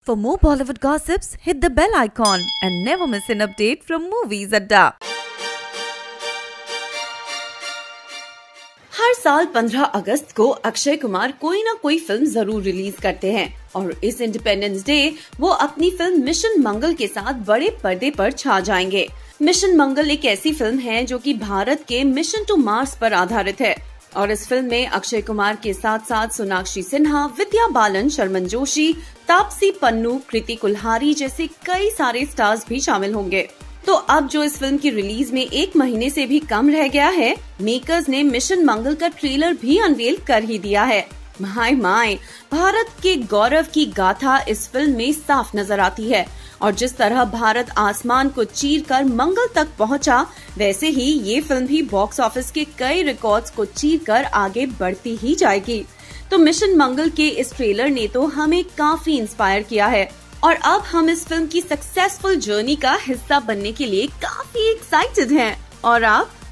For more Bollywood gossips, hit the bell icon and never miss an update from Movies Adda. हर साल 15 अगस्त को अक्षय कुमार कोई ना कोई film जरूर रिलीज करते हैं और इस इंडिपेंडेंस डे वो अपनी फिल्म मिशन मंगल के साथ बड़े पर्दे पर छा जाएंगे। मिशन मंगल एक ऐसी फिल्म है जो कि भारत के मिशन टू मार्स पर आधारित है और इस फिल्म में अक्षय कुमार के साथ साथ सोनाक्षी सिन्हा, विद्या बालन, शर्मन जोशी, तापसी पन्नू, कृति कुल्हारी जैसे कई सारे स्टार्स भी शामिल होंगे। तो अब जो इस फिल्म की रिलीज में 1 महीने से भी कम रह गया है, मेकर्स ने मिशन मंगल का ट्रेलर भी अनवील कर ही दिया है। माय भारत के गौरव की गाथा इस फिल्म में साफ नजर आती है और जिस तरह भारत आसमान को चीरकर मंगल तक पहुंचा, वैसे ही ये फिल्म भी बॉक्स ऑफिस के कई रिकॉर्ड्स को चीरकर आगे बढ़ती ही जाएगी। तो मिशन मंगल के इस ट्रेलर ने तो हमें काफी इंस्पायर किया है और अब हम इस फिल्म की सक्सेसफुल जर्नी का हिस्सा बनने के लिए काफी एक्साइटेड हैं। और आप